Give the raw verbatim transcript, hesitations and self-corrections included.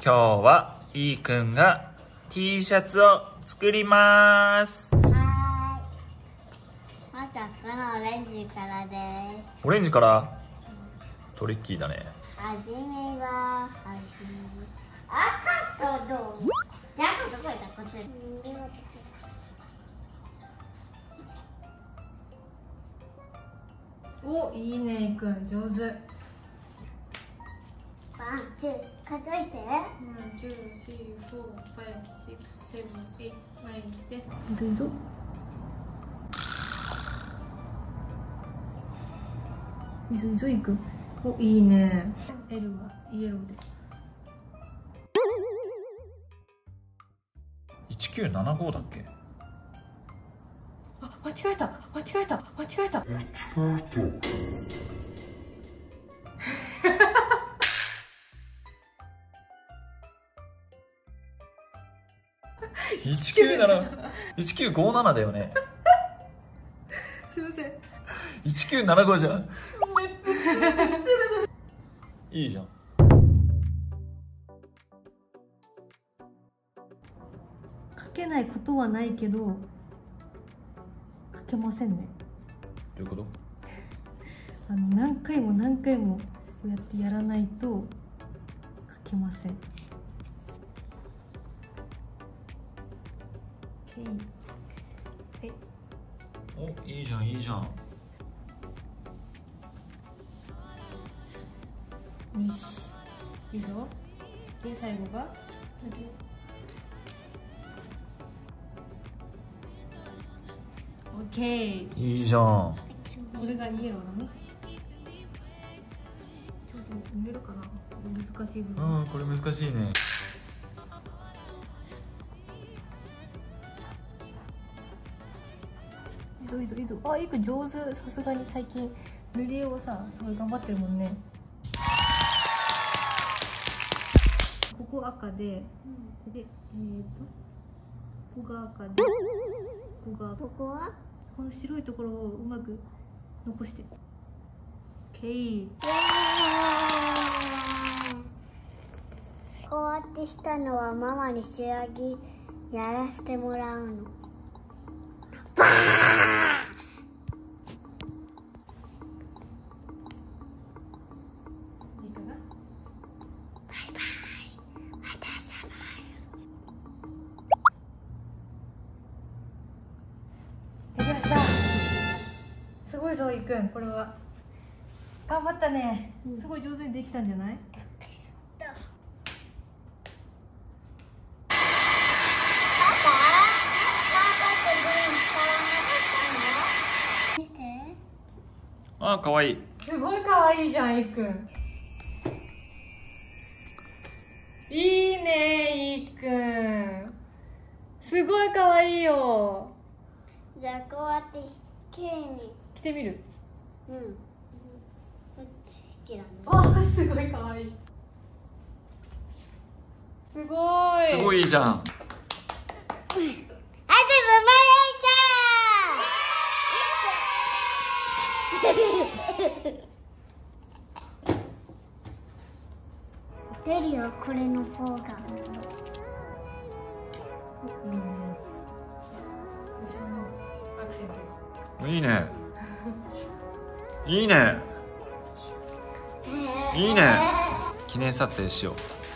今日はいーくんが T シャツを作ります。 はーい。まずはこのオレンジからです。 オレンジから、トリッキーだね。 はじめははじめ赤とどう？じゃあ赤どこやった？こっち。 お、いいね、いくん、上手。 ワン、ツー、数えて。 うん、two, three, four, five, six, seven, eight, nine, ten。いいぞいいぞ。いいぞいいぞ、いくん。お、いいね。L はイエローで。 いちきゅうななごだっけ？ あ、間違えた、間違えた、間違えた。 いちきゅうなな、いちきゅうごななだよね。 すいません。 いちきゅうななごじゃん。いいじゃん。 書けないことはないけど書けませんね。 どういうこと？ あの何回も何回もこうやってやらないと書けません。はい、 お、いいじゃんいいじゃん。 よし、いいぞ。で、最後がオッケー。 いいじゃん。 これがイエローだね。ちょっと見れるかな。難しい部分。 うん、これ難しいね。 いいぞいいぞいいぞ。あ、いく上手。さすがに最近塗り絵をさ、すごい頑張ってるもんね。ここ赤で、うん、で、えっ、ー、とここが赤で、ここが赤。 ここは？ この白いところをうまく残して。オッケー。 こうやってしたのはママに仕上げやらせてもらうの。バーいいかな。 バイバイ。またさまできました。すごいぞ、いくん。これは頑張ったね。すごい上手にできたんじゃない？ あ、かわいい。 すごい可愛いじゃん、いくん。いいね、いくん。すごい可愛いよ。 じゃあこうやってきれいに。 着てみる。 うん。こっちきらね。 あ、すごい可愛い。すごい。 すごいいいじゃん。 あと生まれ出るよ、これの方が。 うん。アクセント。 いいね。いいね。いいね。記念撮影しよう。